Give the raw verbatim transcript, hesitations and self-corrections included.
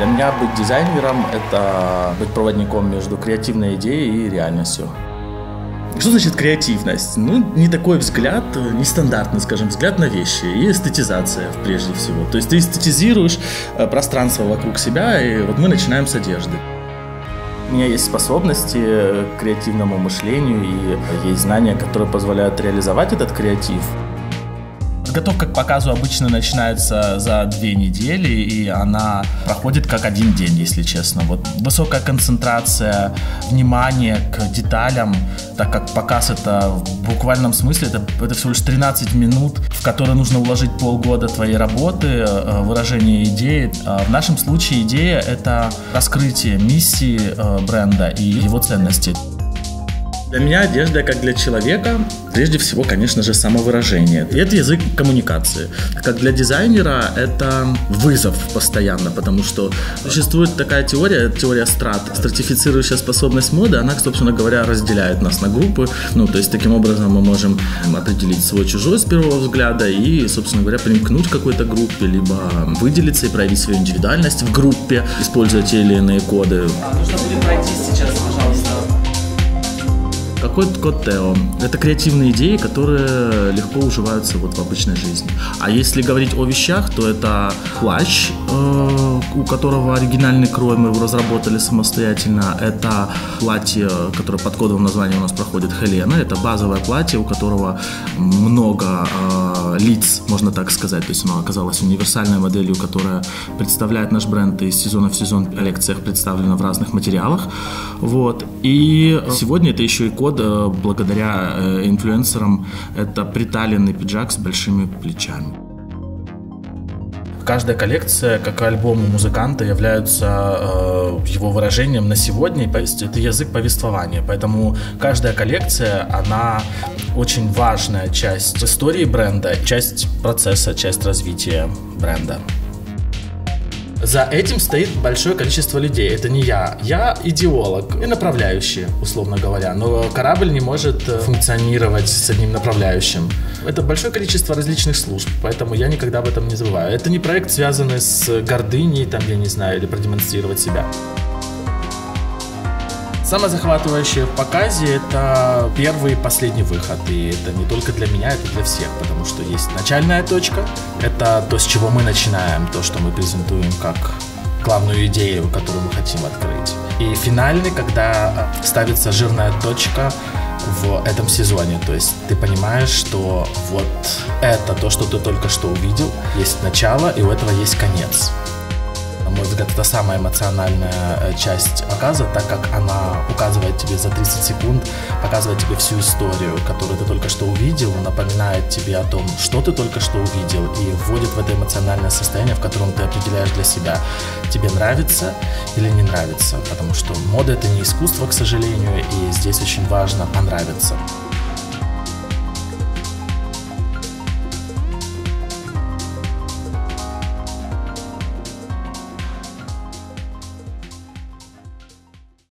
Для меня быть дизайнером – это быть проводником между креативной идеей и реальностью. Что значит креативность? Ну, не такой взгляд, нестандартный, скажем, взгляд на вещи и эстетизация прежде всего. То есть ты эстетизируешь пространство вокруг себя, и вот мы начинаем с одежды. У меня есть способности к креативному мышлению и есть знания, которые позволяют реализовать этот креатив. Подготовка к показу обычно начинается за две недели, и она проходит как один день, если честно. Вот высокая концентрация, внимание к деталям, так как показ это в буквальном смысле, это, это всего лишь тринадцать минут, в которые нужно уложить полгода твоей работы, выражение идеи. В нашем случае идея – это раскрытие миссии бренда и его ценностей. Для меня одежда, как для человека, прежде всего, конечно же, самовыражение. И это язык коммуникации. Как для дизайнера, это вызов постоянно, потому что существует такая теория, теория страт, стратифицирующая способность моды, она, собственно говоря, разделяет нас на группы. Ну, то есть, таким образом мы можем определить свой-чужой с первого взгляда и, собственно говоря, примкнуть к какой-то группе, либо выделиться и проявить свою индивидуальность в группе, используя те или иные коды. А, нужно будет пройти сейчас, пожалуйста. Какой код Тео? Это креативные идеи, которые легко уживаются вот в обычной жизни. А если говорить о вещах, то это плащ, э, у которого оригинальный крой мы его разработали самостоятельно. Это платье, которое под кодовым названием у нас проходит Хелена. Это базовое платье, у которого много э, лиц, можно так сказать. То есть оно оказалось универсальной моделью, которая представляет наш бренд из сезона в сезон в коллекциях, представлена в разных материалах. Вот. И сегодня это еще и код благодаря э, инфлюенсерам, это приталенный пиджак с большими плечами. Каждая коллекция, как и альбом у музыканта, являются э, его выражением на сегодня. Это язык повествования. Поэтому каждая коллекция, она очень важная часть истории бренда, часть процесса, часть развития бренда. За этим стоит большое количество людей. Это не я. Я идеолог и направляющий, условно говоря. Но корабль не может функционировать с одним направляющим. Это большое количество различных служб, поэтому я никогда об этом не забываю. Это не проект, связанный с гордыней, там, я не знаю, или продемонстрировать себя. Самое захватывающее в показе – это первый и последний выход. И это не только для меня, это для всех, потому что есть начальная точка. Это то, с чего мы начинаем, то, что мы презентуем как главную идею, которую мы хотим открыть. И финальный, когда ставится жирная точка в этом сезоне. То есть ты понимаешь, что вот это то, что ты только что увидел, есть начало, и у этого есть конец. На мой взгляд, это самая эмоциональная часть показа, так как она указывает тебе за тридцать секунд, показывает тебе всю историю, которую ты только что увидел, напоминает тебе о том, что ты только что увидел, и вводит в это эмоциональное состояние, в котором ты определяешь для себя, тебе нравится или не нравится, потому что мода — это не искусство, к сожалению, и здесь очень важно понравиться.